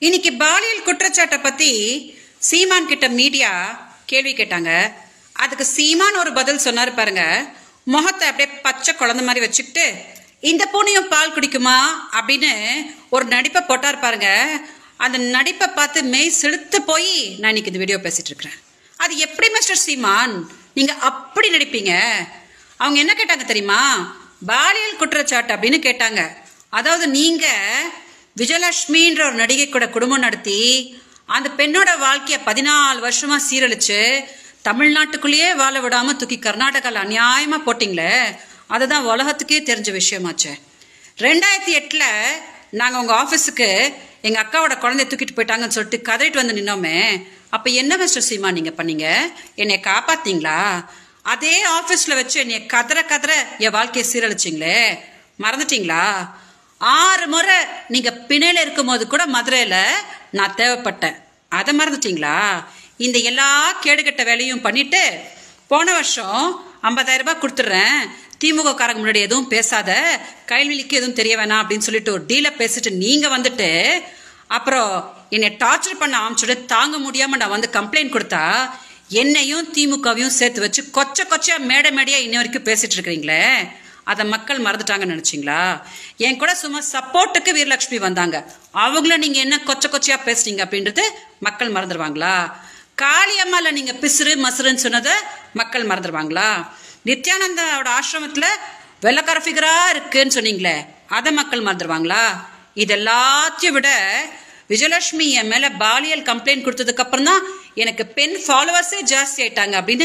இன்னைக்கு பாலியல் குற்றச்சாட்டை பத்தி சீமான் கிட்ட மீடியா கேள்வி கேட்டாங்க. அதுக்கு சீமான் ஒரு பதில் சொன்னாரு பாருங்க. முகத்தை அப்படியே பச்சை குழந்தை மாதிரி வச்சுக்கிட்டு இந்த பூனையும் பால் குடிக்குமா அப்படின்னு ஒரு நடிப்பை போட்டார் பாருங்க. அந்த நடிப்பை பார்த்து மெய் செலுத்து போய் நான் இன்னைக்கு இந்த வீடியோ பேசிட்டு இருக்கிறேன். அது எப்படி மிஸ்டர் சீமான் நீங்க அப்படி நடிப்பீங்க? அவங்க என்ன கேட்டாங்க தெரியுமா? பாலியல் குற்றச்சாட்டு அப்படின்னு கேட்டாங்க. அதாவது நீங்க விஜயலட்சுமின்ற ஒரு நடிகை கூட குடும்பம் நடத்தி அந்த பெண்ணோட வாழ்க்கைய 14 வருஷமா சீரழிச்சு தமிழ்நாட்டுக்குள்ளேயே வாழ விடாம தூக்கி கர்நாடகாவில் அநியாயமா போட்டிங்களே, அதுதான் உலகத்துக்கே தெரிஞ்ச விஷயமாச்சு. 2008 நாங்க உங்க ஆபீஸுக்கு எங்க அக்காவோட குழந்தைய தூக்கிட்டு போயிட்டாங்கன்னு சொல்லிட்டு கதறிட்டு வந்து நின்னோமே, அப்ப என்ன மிஸ்டர் சீமா நீங்க பண்ணீங்க? என்னைய காப்பாத்தீங்களா? அதே ஆபீஸ்ல வச்சு என்னைய கதற என் வாழ்க்கையை சீரழிச்சிங்களே, மறந்துட்டீங்களா? 6 முறை நீங்க பிணையில இருக்கும் போது கூட மதுரையில நான் தேவைப்பட்டேன், அதை மறந்துட்டீங்களா? இந்த எல்லா கேடுகட்ட வேலையும் பண்ணிட்டு போன வருஷம் 50,000 ரூபாய் கொடுத்துட்றேன், திமுக காரங்க முன்னாடி எதுவும் பேசாத, கைவிலிக்கு எதுவும் தெரிய வேணாம் அப்படின்னு சொல்லிட்டு ஒரு டீலை பேசிட்டு நீங்க வந்துட்டு அப்புறம் என்னை டார்ச்சர் பண்ண ஆரம்பிச்சுட்டு தாங்க முடியாம நான் வந்து கம்ப்ளைண்ட் கொடுத்தா என்னையும் திமுகவையும் சேர்த்து வச்சு கொச்சையா மேடையா இன்ன வரைக்கும் பேசிட்டு இருக்கிறீங்களே, அதை மக்கள் மறந்துட்டாங்கன்னு நினைச்சீங்களா? என் கூட சும்மா சப்போர்ட்டுக்கு வீரலட்சுமி வந்தாங்க, அவங்கள நீங்க என்ன கொச்சையா பேசுறீங்க அப்படின்றது மக்கள் மறந்துடுவாங்களா? காளியம்மால நீங்க பிசுறு மசுறுன்னு சொன்னதை மக்கள் மறந்துடுவாங்களா? நித்யானந்தாவோட ஆசிரமத்துல வெள்ளக்கார ஃபிகரா இருக்குன்னு சொன்னீங்களே, அதை மக்கள் மறந்துடுவாங்களா? இதெல்லாத்தையும் விட விஜயலட்சுமி என் மேல பாலியல் கம்ப்ளைண்ட் கொடுத்ததுக்கு அப்புறம் தான் எனக்கு பெண் ஃபாலோவர்ஸே ஜாஸ்தி ஆயிட்டாங்க அப்படின்னு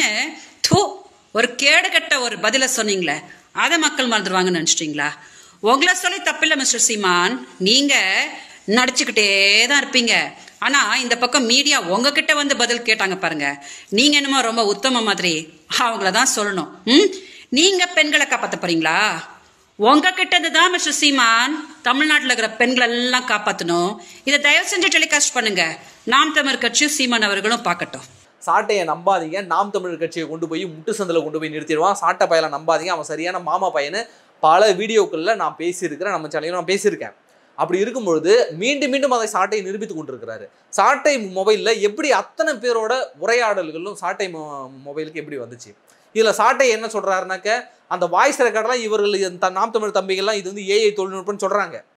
ஒரு கேடுகட்ட ஒரு பதில சொன்னீங்களே, அதை மக்கள் மறந்துடுவாங்கன்னு நினைச்சிட்டீங்களா? உங்களை சொல்லி தப்பில்லை மிஸ்டர் சீமான், நீங்க நடிச்சுக்கிட்டே தான் இருப்பீங்க. ஆனா இந்த பக்கம் மீடியா உங்ககிட்ட வந்து பதில் கேட்டாங்க பாருங்க, நீங்க என்னமோ ரொம்ப உத்தம மாதிரி அவங்களதான் சொல்லணும். நீங்க பெண்களை காப்பாத்த போறீங்களா? உங்ககிட்ட இருந்துதான் மிஸ்டர் சீமான் தமிழ்நாட்டில் இருக்கிற பெண்கள் எல்லாம் காப்பாற்றணும். இதை தயவு செஞ்சு டெலிகாஸ்ட் பண்ணுங்க. நாம் தமிழர் கட்சியும் சீமான் அவர்களும் பார்க்கட்டும். சாட்டையை நம்பாதீங்க, நாம் தமிழர் கட்சியை கொண்டு போய் முட்டு சந்தில் கொண்டு போய் நிறுத்திடுவான். சாட்டை பையனை நம்பாதீங்க, அவன் சரியான மாமா பையனு பல வீடியோக்களில் நான் பேசியிருக்கிறேன், நம்ம சேனலில் நான் பேசியிருக்கேன். அப்படி இருக்கும்பொழுது மீண்டும் அதை சாட்டையை நிரூபித்து கொண்டிருக்கிறாரு. சாட்டை மொபைலில் எப்படி அத்தனை பேரோட உரையாடல்களும் சாட்டை மொபைலுக்கு எப்படி வந்துச்சு? இதில் சாட்டை என்ன சொல்கிறாருனாக்க, அந்த வாய்ஸ் ரெக்கார்டெலாம் இவர்கள் நாம் தமிழ் தம்பிகள்லாம் இது வந்து ஏஐ தொழில்நுட்பம்னு சொல்கிறாங்க.